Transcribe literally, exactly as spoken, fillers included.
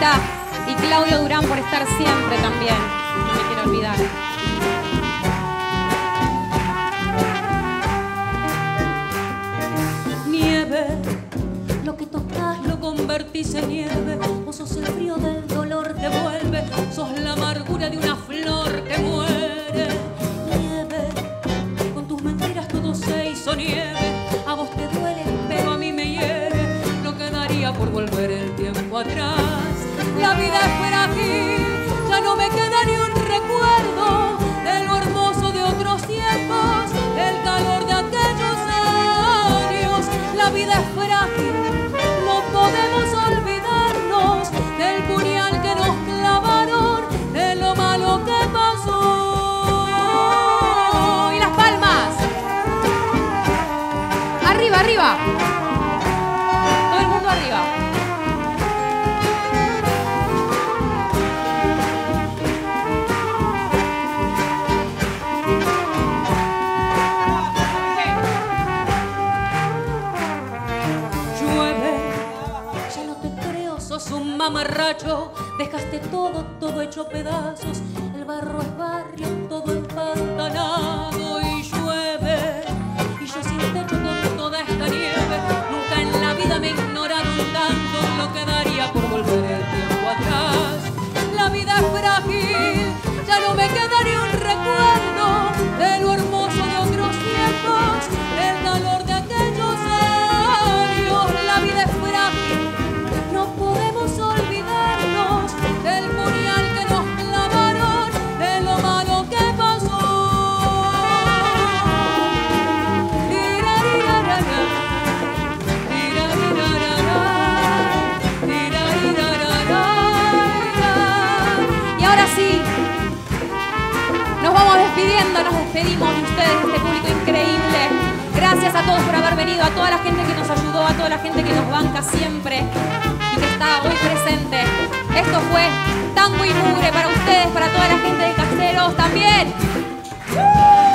Lara y Claudio Durán por estar siempre también. No me quiero olvidar. Nieve, lo que tocas lo convertís en nieve. Vos sos el frío del dolor que vuelve, sos la amargura de una flor que muere. Nieve, con tus mentiras todo se hizo nieve. A vos te duele, pero a mí me hiere. No quedaría por volver el tiempo atrás. La vida es frágil, ya no me queda ni un recuerdo de lo hermoso de otros tiempos, el calor de aquellos años. La vida es frágil, no podemos olvidarnos del puñal que nos clavaron, de lo malo que pasó. Y las palmas. Arriba, arriba. Todo el mundo arriba. Un mamarracho, dejaste todo, todo hecho pedazos. El barro es barrio, todo empantanado y llueve. Y yo sin techo con toda esta nieve. Nunca en la vida me ignoraron tanto. No quedaría por volver el tiempo atrás. La vida es frágil, ya no me queda ni un recuerdo de lo hermoso de otros tiempos, el calor de aquellos años. La vida es frágil, no podemos olvidarnos del puñal que nos clavaron, de lo malo que pasó. Y ahora sí, nos vamos despidiendo, nos despedimos de ustedes, de este público increíble. Gracias a todos por haber venido, a toda la gente que nos ayudó, a toda la gente que nos banca siempre y que está hoy presente. Esto fue Tango y Mugre para ustedes, para toda la gente de Caseros también.